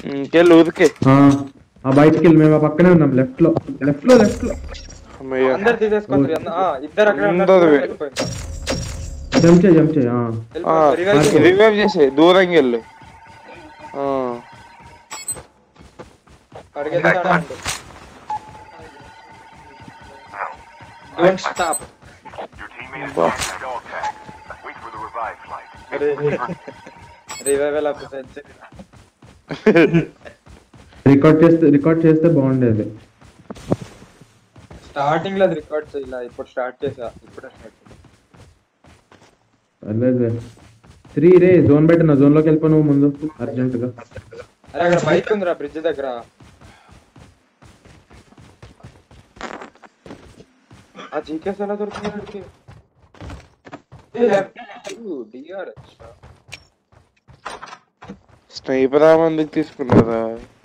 ఇంకెళ్ళి ఊరికే బయటికి వెళ్ళి మేము పక్కనే ఉన్నాం లెఫ్ట్ లో అందరు తీసేసుకుంటారు ఇద్దరు అక్కడ జంప్ రివైవ్ చేసే దూరంగా వెళ్ళు Don't stop. Revival of the century. Record చేస్తే బాగుండేది. స్టార్టింగ్ లో రికార్డ్ చేయాల ఇప్పుడు స్టార్ట్ చేసా ఇప్పుడే స్టార్ట్ అదే 3 రే జోన్ పెట్టిన జోన్ లోకి వెళ్ళిపో నువ్వు ముందు అర్జెంట్ గా. అరే అక్కడ బైక్ ఉందిరా బ్రిడ్జ్ దగ్గర. ఆ జీకేస్ ఎలా దొరుకుతుంది? స్నైపర్ మందికి తీసుకున్నారా?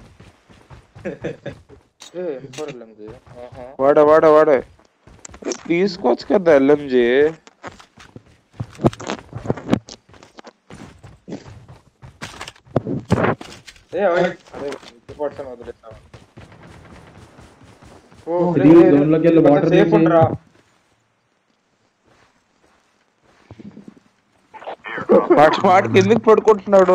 వాడే తీసుకోవచ్చు కదా ఎల్ఎంజీ. వాటికి ఎందుకు పడుకుంటున్నాడు?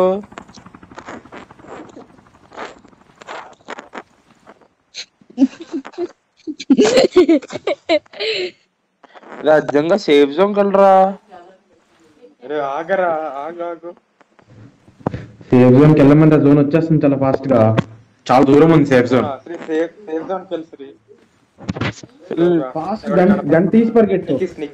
రాజ్యంగా సేఫ్ జోన్ కలరా. ఆగరా ఆగు సేఫ్ జోన్ కి వెళ్ళమంటే జోన్ వచ్చేస్తుంది చాలా ఫాస్ట్ గా. చాలా దూరం ఉంది సేఫ్ జోన్. గన్ తీసి పరిగెట్టు.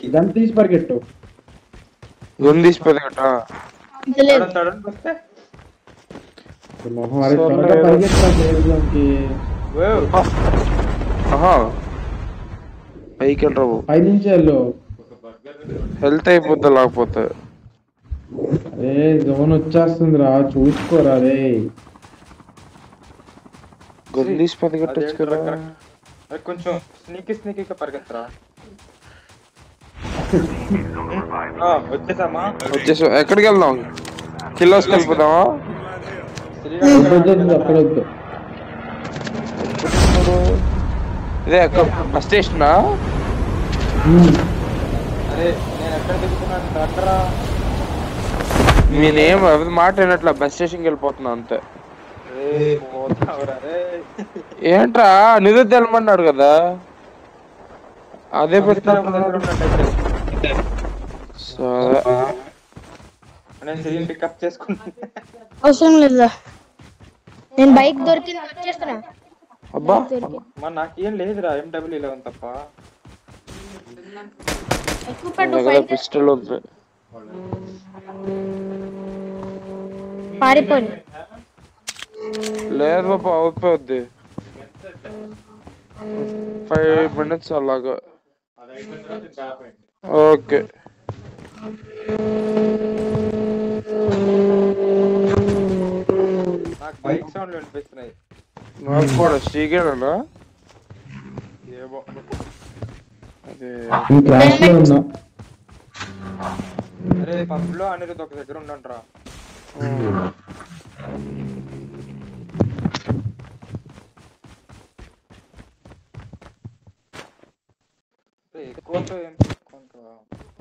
పైకి వెళ్ళరావు, పై నుంచి వెళ్ళు. హెల్త్ అయిపోద్ది లేకపోతే. అరే జోన్ వచ్చేస్తుంది రా, చూసుకోరా రే. గందీసి పరిగెట్టచ్చు కదా. కొంచెం స్నీకీగా పరిగెత్తరా. వచ్చేసా. ఎక్కడికి వెళ్దాం? కిల్లోస్ వెళ్ళిపోదామా? ఇదే బస్ స్టేషనా? నేనేం మాట వినట్లా, బస్ స్టేషన్కి వెళ్ళిపోతున్నా అంతే. ఏంట్రా నిజం తెలమన్నాడు కదా, అదే పెట్టిన. పికప్ చేసుకుంటా. అవసరం లేదా, నేను బైక్ దొరికింది వచ్చేస్తున్నా. అబ్బా నాకేం లేదురా M11 తప్ప. పిస్టల్ ఉంది. పారిపోయి లేదు బాబా, అయిపోద్ది 5 minutes అలాగా. ఓకే నాకు బైక్ సౌండ్లు వినిపిస్తున్నాయి. నాకు కూడా శ్రీగేనా. ఏమో అరే పబ్ లో అనేది ఒక దగ్గర ఉండండిరా. ఎక్కువ ఏం తీసుకుంటారా?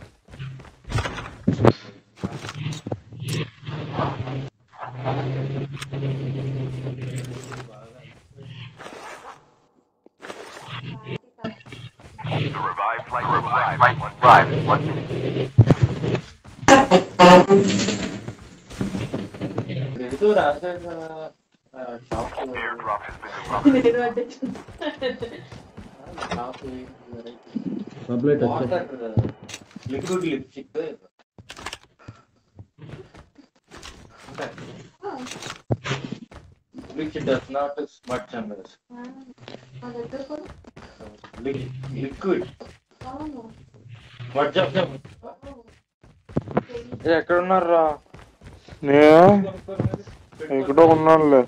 Liquid lipstick which does not smudge on us. Liquid. Smudge of them. ఎక్కడ ఉన్నారా? ఎక్కడో ఉన్నానులే.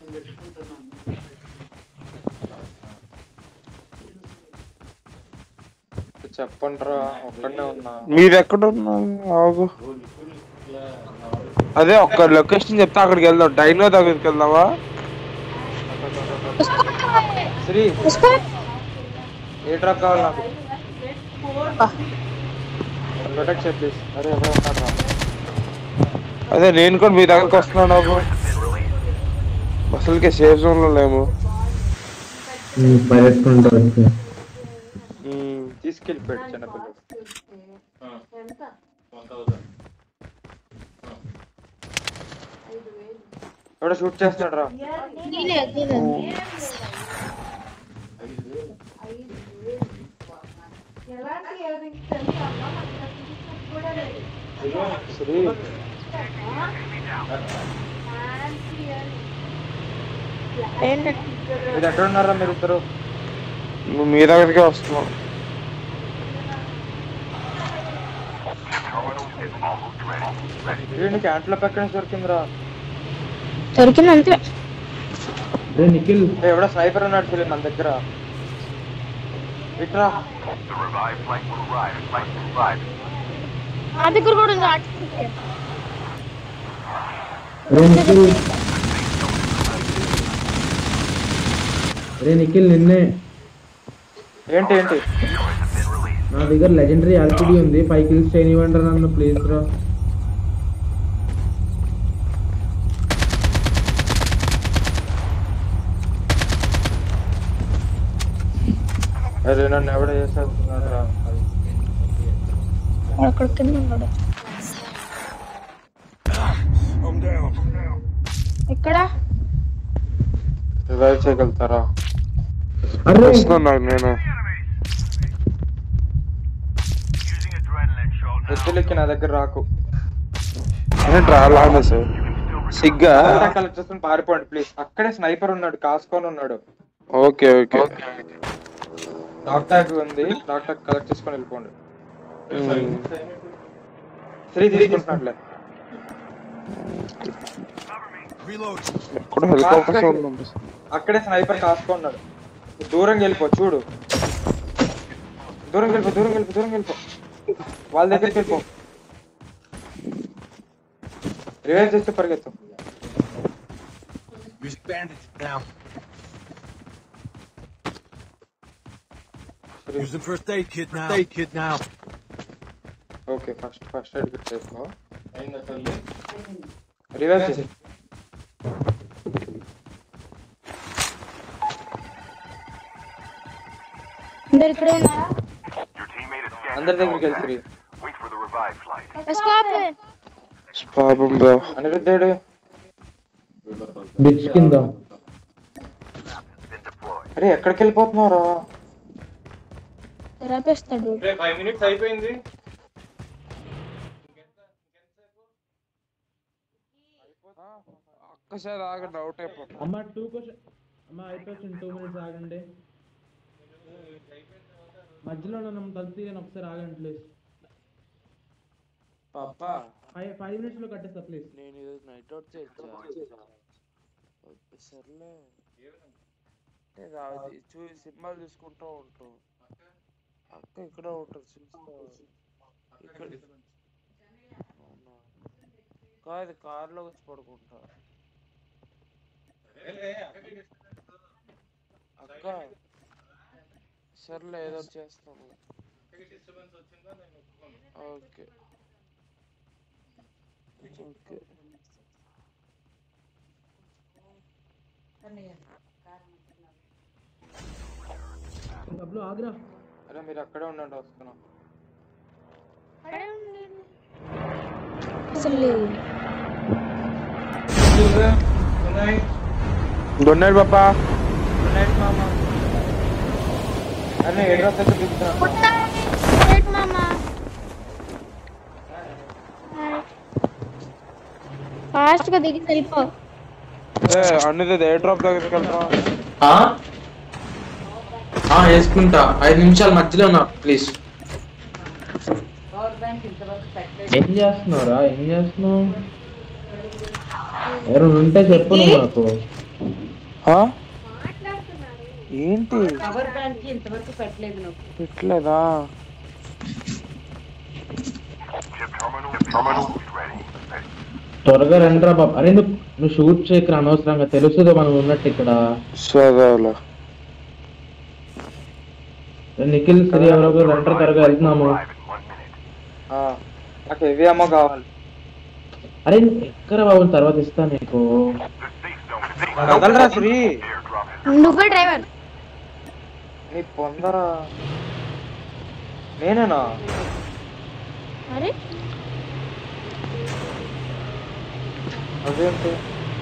చెప్పండిరా, ఒక్కడే ఉన్నా. మీరు ఎక్కడ ఉన్నారు? ఆగు, అదే ఒక్క లొకేషన్ చెప్తా, అక్కడికి వెళ్దాం. డైనో దగ్గరికి వెళ్దామా? శ్రీ ఏ డ్రాప్ కావాలి నాకు ప్రొటెక్ట్ చేయి ప్లీజ్. అరే ఎవరో ఉన్నాడు రా. అదే నేను కూడా మీ దగ్గరకు వస్తున్నాను నాకు అసలుకే సేఫ్ జోన్ లో లేము. తీసుకెళ్ళిపోయాడు చిన్నపిల్లలు. ఎవడో షూట్ చేస్తున్నాడు రా. శ్రీ మీరు ఎక్కడ ఉన్నారా మీరు ఇద్దరు? మీ దగ్గరికే వస్తున్నాం. క్యాంట్లో పక్కన దొరికిందిరా. దొరికింది అంతే. నిఖిల్ ఎవడో స్నైపర్ ఉన్నాడు ఫిలిం మన దగ్గర. ఇట్రా నా దగ్గర కూడా ఉంది. నిఖిల్ నిన్నే. ఏంటి ఏంటి? నా దగ్గర లెజెండరీ ఆర్పిడి ఉంది. 5 kills చేయనివ్వండి నన్ను ప్లీజ్ రా. అరే నన్ను ఎవడ చేస్తున్నాడు? అక్కడ కింద ఉన్నాడు. ఎక్కడ రివైవ్ చేయగలుగుతారా? వస్తున్నాను నేను. ఎత్తులెక్కి నా దగ్గర రాకు. రాలా సార్ సిగ్గా కలెక్ట్ చేసుకుని పారిపోండి ప్లీజ్. అక్కడే స్నైపర్ ఉన్నాడు, కాసుకొని ఉన్నాడు. ఓకే ఓకే డాక్టర్ ఉంది, డాక్టర్ కలెక్ట్ చేసుకొని వెళ్ళిపోండి. శ్రీ తీసుకుంటున్నట్లే. అక్కడే స్నైపర్ కాసుకున్నాడు. దూరంగా వెళ్ళిపో, చూడు. దూరంగా వెళ్ళిపో, దూరంగా వెళ్ళిపో, దూరంగా వెళ్ళిపో. వాళ్ళ దగ్గరికి వెళ్ళిపో. రివైవ్ చేస్తే పరిగెత్తు. Using first aid kit now. Okay first aid kit చేసుకో. రివైవ్ చేసి అందరు ఇక్కడే ఉన్నారా? అందరి దగ్గరికి వెళ్తుంది. పాపం బ్రో. అనిరుద్ధుడు బిచ్ కింద. అరే ఎక్కడికి వెళ్ళిపోతున్నారా? తెరపేస్తాడు. 5 minutes అయిపోయింది. ఒక్కసారి ఆగండి, అవుట్ అయిపోతుంది. అమ్మ 2 క్వశ్చన్ అమ్మ అయిపోతుంది. 2 minutes ఆగండి. మధ్యలో నన్ను తలుపు ఒకసారి ఆగండి ప్లీజ్. పాపా 5 minutes లో కట్టేస్తా ప్లీజ్. నేను ఈరోజు నైట్ అవుట్ చేయించా. సర్లే సినిమాలు చూసుకుంటూ ఉంటాం. అక్క ఇక్కడ ఉంటారు చూస్తా. ఇక్కడ అవునా కాదు, కార్లో వచ్చి పడుకుంటా. అక్క సర్లే ఏదో చేస్తాను. ఓకే ఓకే డబ్బులు ఆగ్రా. అరే మీరు అక్కడే ఉండండి, వస్తున్నా. గుడ్ నైట్ పాపా. గుడ్ నైట్ మామా. అరే ఎడ్రా దగ్గర దిగుతున్నా. ఫాస్ట్ గా దిగి వెళ్ళిపో. అన్నది ఏ డ్రాప్ దగ్గరికి వెళ్తాం. వేసుకుంటా. 5 నిమిషాలు మధ్యలో ఉన్నా ప్లీజ్. ఏం చేస్తున్నావురా? ఏం చేస్తున్నావు? ఎవరు ఉంటే చెప్పు నాకు. ఏంటి పవర్ బ్యాంక్ ఇంతవరకు పెట్టలేదు. పెట్టలేదా? త్వరగా రండిరా బాబు. అరే నువ్వు షూట్ చేయకరా అనవసరంగా, తెలుసుదో మనం ఉన్నట్టు ఇక్కడ. సరేలే. నిఖిల్ శ్రీ ఎవరో రండి త్వరగా వెళ్తున్నాము. నాకు హెవీ అమ్మ కావాలి. అరే ఎక్కడ బాబు, తర్వాత ఇస్తాను నీకు. కదలరా శ్రీ, నువ్వే డ్రైవర్. నీ పొందరా. నేనేనా? అరే అదేంటి?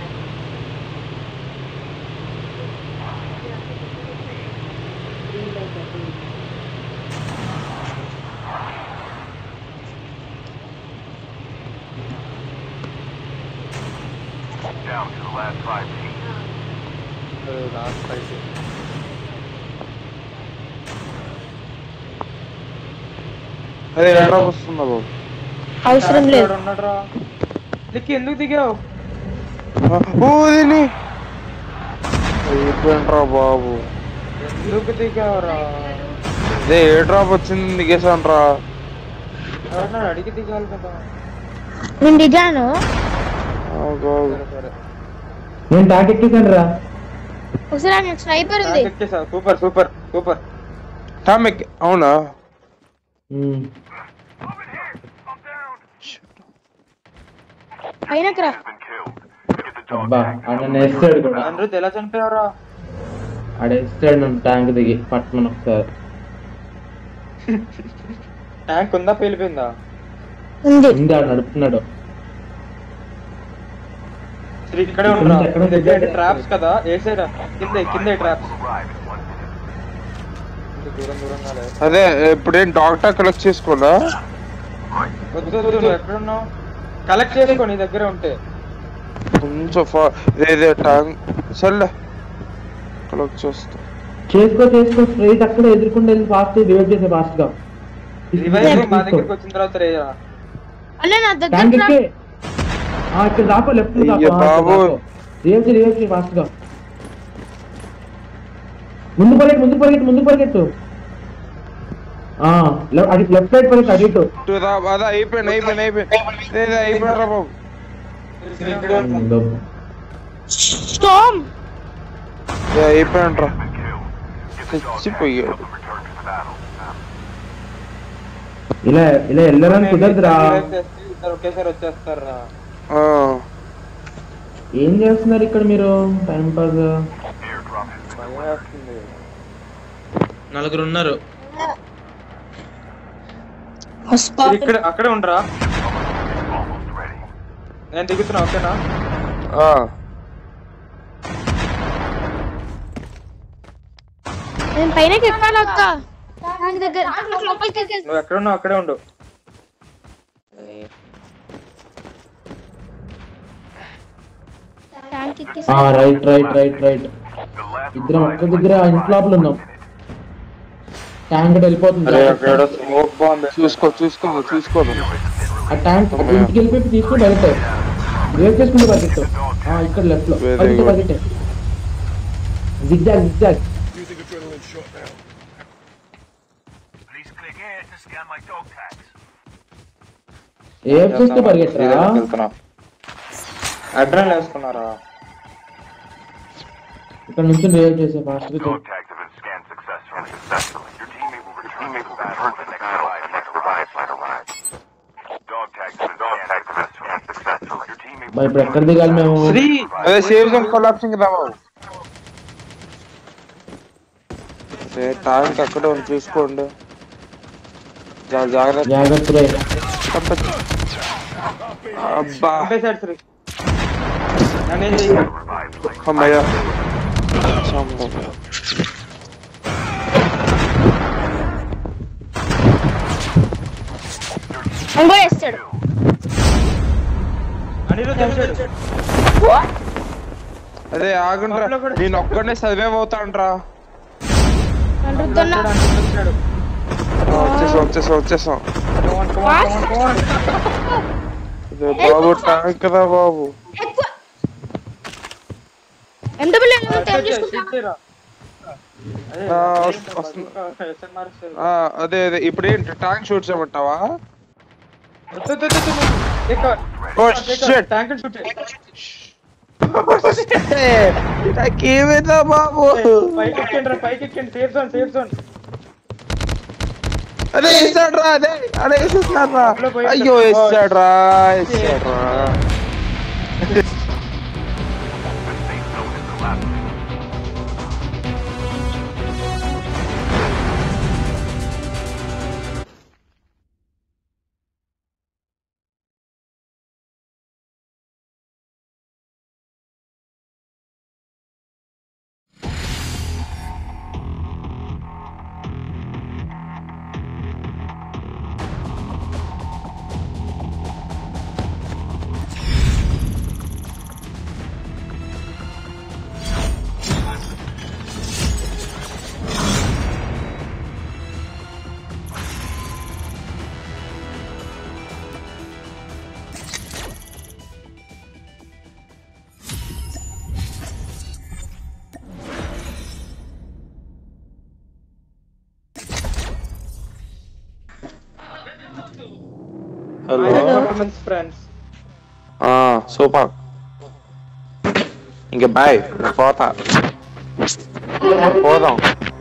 Down to the last 5 teams. Last fight. అదే ఎక్కడ వస్తుందా బాబు? అవసరం లేదు. ఉన్నాడురా. నీకు ఎందుకు దిగావు? అయిపోయింట్రా బాబు. ఎందుకు దిగావురా? అదే ఏ డ్రాప్ వచ్చింది దిగేసాను. ఎవరన్నా అడిగి దిగాలి కదా. నేను దిగాను. సరే నేను ట్యాక్ ఎక్కేసాను రా. ఒకసారి నాకు స్నైపర్ ఉంది. Super super super. అవునా? పైనకి రా. అబ్బా ఆడ వేస్తాడు కూడా. అందరూ ఎలా చనిపోయారా? ఆడేస్తాడు నన్ను ట్యాంక్ దిగి పట్టుమని ఒకసారి. ట్యాంక్ ఉందా పేలిపోయిందా? ఉంది. ఉంది, ఆడు నడుపుతున్నాడు. ఇక్కడే ఉండరా? ట్రాప్స్ కదా వేసేరా. కింద ట్రాప్స్. దూరం దూరంగా లేదు. అదే ఇప్పుడేం డాక్టర్ కలెక్ట్ చేసుకోవాలా? వద్దు నువ్వు ఎక్కడున్నావు? కలెక్ట్ చేసుకో నీ దగ్గర ఉంటే. కొంచెం ఇదే ట్యాంక్. సర్లే కలెక్ట్ చేస్తా. చేసుకో స్ట్రైట్ అక్కడ ఎదుర్కొంటే వెళ్ళి ఫాస్ట్ రివైవ్ చేసే ఫాస్ట్ గా. మా దగ్గరికి వచ్చిన తర్వాత రేయరా. అన్న నా ట్యాంక్ దగ్గర ఎక్కే ఇక్కడ రాపో, లెఫ్ట్ బాబు రివైవ్ ఫాస్ట్ గా. ముందు పరిగెట్టు. అది లెఫ్ట్ సైడ్ పరిగెట్టు, అటు ఇటు. అదే అయిపోయినరా బాబు. స్టామ్ అయిపోయినరా. చచ్చిపోయాడు. ఇలా వెళ్ళాలని కుదరదురా. ఒకేసారి వచ్చేస్తారా? ఏం చేస్తున్నారు ఇక్కడ మీరు? Time pass. నలుగురు ఉన్నారు ఇక్కడ. అక్కడే ఉండరా. నేను దిగుతున్నా. ఓకేనా? నేను పైనకి ఎక్కాలి అక్క. నాకు దగ్గర లోపలికి ఎక్కేసి. నువ్వు ఎక్కడున్నావు అక్కడే ఉండు. ట్యాంక్ ఎక్కేసి. రైట్. ఇద్దరం ఒక్క దగ్గర ఇంటి లోపల ఉన్నాం. ట్యాంక్ వెళ్ళిపోతుంది. చూసుకో. ఆ ట్యాంక్ ఇంటికి వెళ్ళిపోయి తీసుకుని వెళ్తాయి. రేవ్ చేసుకుంటే పరిగెట్టు. ఇక్కడ లెఫ్ట్ లో పరిగెట్టే. Zigzag. Using adrenaline shot now. Please click here to scan my dog tags. రేవ్ చేస్తూ పరిగెట్టరా. అడ్రస్ వేసుకున్నారా? ఇక్కడ నుంచి రేవ్ చేసే ఫాస్ట్ గా. Dog tags have been scanned successfully. Your teammate will return to the battle when the next revive flight arrives. Dog tags have been scanned successfully. Your teammate will ఇప్పుడు ఎక్కడ దిగాలి మేము? అదే సేవ్ జోన్ కొలాప్సింగ్ రా బాబు. Tank అక్కడే ఉంది, చూసుకోండి. జాగ్రత్త. అబ్బా అమ్మయ్యా. ఇంకో వేస్తాడు. అదే ఆగుండ్రా, నేను ఒక్కడనే చదివేపోతాంట్రా. వచ్చేసాం. బాబు ట్యాంక్ కదా బాబు. అదే ఇప్పుడు ఏంటి ట్యాంక్ షూట్ చేయమంటావా? Oh shit! ట్యాంక్ షూట్ నాకేమైందా బాబు? పైకి ఎక్కండి సేఫ్ జోన్ అరే వేసాడ్రా అరే వేసేస్తాడ్రా. అయ్యో వేసాడ్రా. Hello friends super. ఇంకా బాయ్ పోదాం.